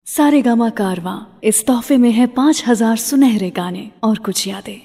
सारेगामा कारवां इस तोहफे में है 5000 सुनहरे गाने और कुछ यादें।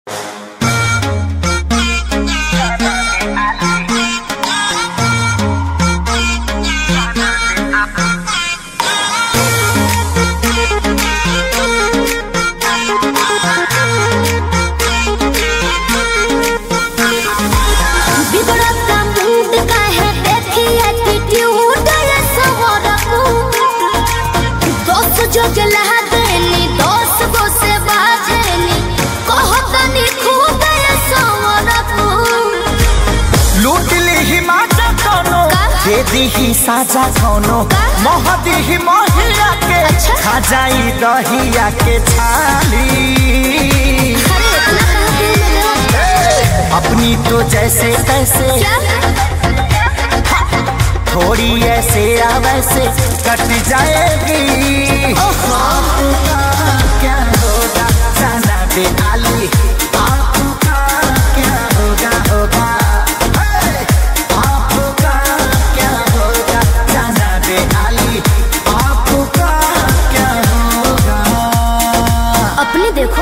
दी साजा कोनो मोहदी मोहिया के खा जाई दहिया के छाली। अपनी तो जैसे तैसे थोड़ी ऐसे या वैसे कट जाएगी। क्या होगा जाना दे आली, आपका क्या होगा होगा। अपने देखो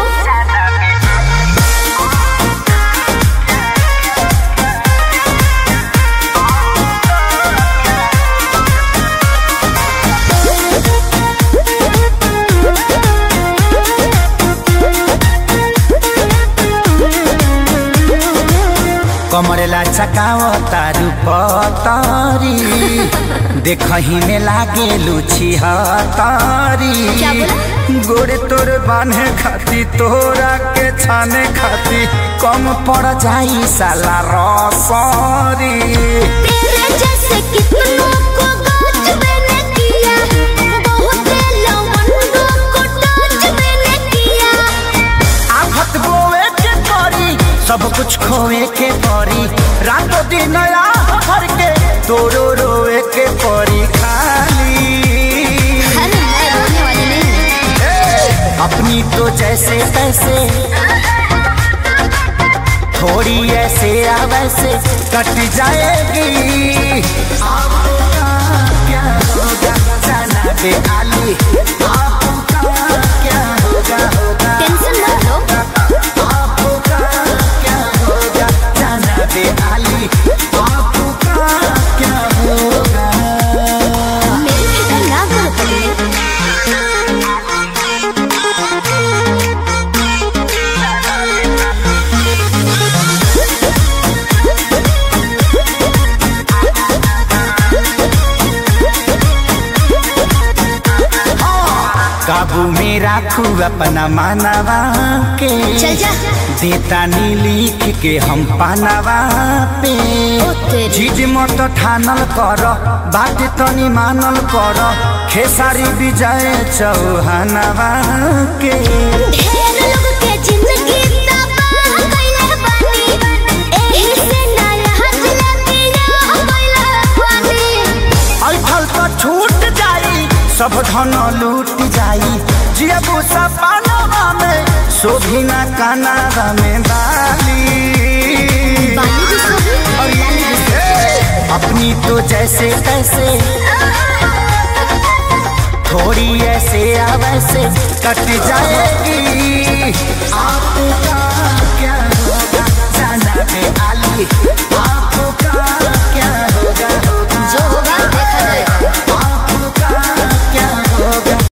कमरेला चकाओ तारू पतारी देखही में लागे लुची हतारी। गोरे तोर बांधे खाती तोरा के छाने खाती कम पड़ जाई साला रसरी। तेरे जैसे कितनों को गाज मैंने किया, बहुत लवंडों को टाच मैंने किया। आफत बोए के परी सब कुछ खोए के परी, रातों दिन भर के तोरो रोए के परी खाली। अपनी तो जैसे तैसे थोड़ी ऐसे या वैसे कट जाएगी। आपका क्या होगा जाना दे आली, आपका क्या होगा होगा। टेंशन मत लो, आपका क्या होगा जाना दे आली, आपका क्या होगा। मेरी फिक्र ना करो पगले। काबू में राखू अपना मानवा के, चल जा देता नी लिख के हम पानवा पे। चीज मत ठानल कर बात तनी मानल कर, खेसारी विजय चौहानवा के। ढेर लोग के जिंदगी तबाह कइले बानी, एही से ना यहाँ जिला पानी। ऐठल तो छूट जाई सब धन लूट जाई, जियबू सपनवा में शोभी ना कानवा में बाली। अपनी तो जैसे तैसे थोड़ी ऐसे या वैसे कट जाएगी। आपका क्या होगा जाना दे आली।